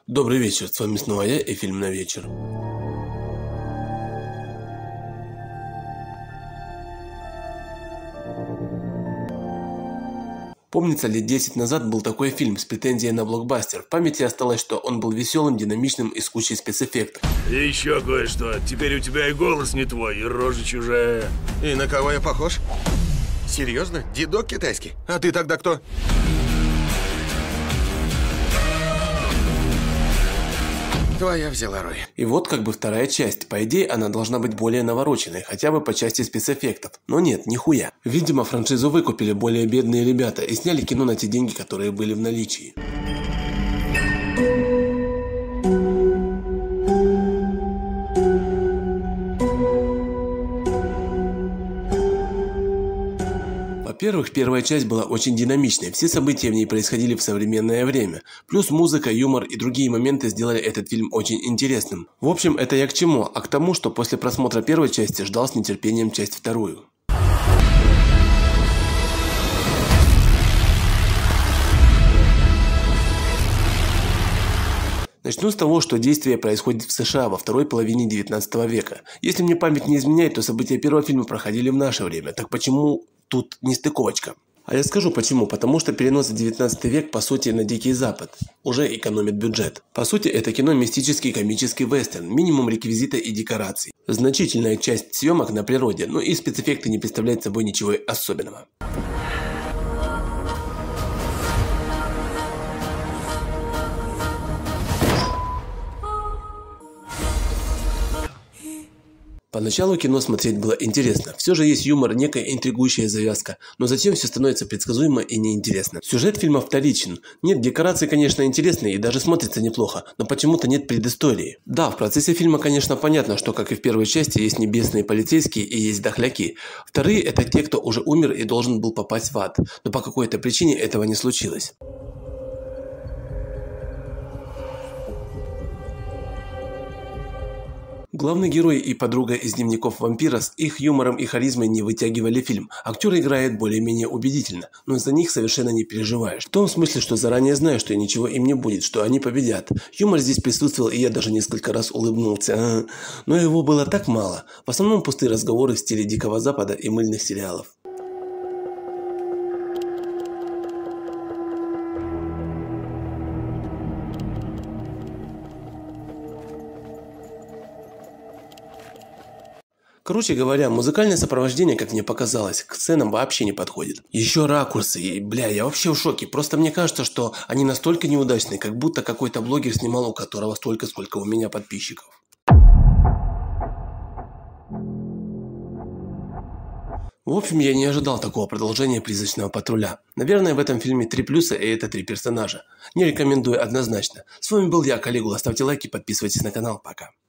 Добрый вечер, с вами снова я и фильм на вечер. Помнится, лет 10 назад был такой фильм с претензией на блокбастер. В памяти осталось, что он был веселым, динамичным и с кучей спецэффектов. И еще кое-что. Теперь у тебя и голос не твой, и рожа чужая. И на кого я похож? Серьезно? Дедок китайский? А ты тогда кто? Твоя взяла, Рой. И вот как бы вторая часть. По идее, она должна быть более навороченной, хотя бы по части спецэффектов. Но нет, нихуя. Видимо, франшизу выкупили более бедные ребята и сняли кино на те деньги, которые были в наличии. Во-первых, первая часть была очень динамичной, все события в ней происходили в современное время. Плюс музыка, юмор и другие моменты сделали этот фильм очень интересным. В общем, это я к чему? А к тому, что после просмотра первой части ждал с нетерпением часть вторую. Начну с того, что действие происходит в США во второй половине 19 века. Если мне память не изменяет, то события первого фильма проходили в наше время. Так почему тут нестыковочка? А я скажу почему. Потому что перенос в 19 век по сути на Дикий Запад уже экономит бюджет. По сути это кино мистический комический вестерн, минимум реквизита и декораций. Значительная часть съемок на природе, но и спецэффекты не представляют собой ничего особенного. Поначалу кино смотреть было интересно. Все же есть юмор, некая интригующая завязка, но затем все становится предсказуемо и неинтересно. Сюжет фильма вторичен. Нет, декорации, конечно, интересные и даже смотрятся неплохо, но почему-то нет предыстории. Да, в процессе фильма, конечно, понятно, что, как и в первой части, есть небесные полицейские и есть дохляки. Вторые – это те, кто уже умер и должен был попасть в ад, но по какой-то причине этого не случилось. Главный герой и подруга из дневников вампира с их юмором и харизмой не вытягивали фильм. Актер играет более-менее убедительно, но за них совершенно не переживаешь. В том смысле, что заранее знаю, что ничего им не будет, что они победят. Юмор здесь присутствовал, и я даже несколько раз улыбнулся. Но его было так мало. В основном пустые разговоры в стиле Дикого Запада и мыльных сериалов. Короче говоря, музыкальное сопровождение, как мне показалось, к сценам вообще не подходит. Еще ракурсы, и, бля, я вообще в шоке. Просто мне кажется, что они настолько неудачные, как будто какой-то блогер снимал, у которого столько, сколько у меня подписчиков. В общем, я не ожидал такого продолжения «Призрачного патруля». Наверное, в этом фильме 3 плюса, и это 3 персонажа. Не рекомендую однозначно. С вами был я, Калигула. Ставьте лайки, подписывайтесь на канал. Пока.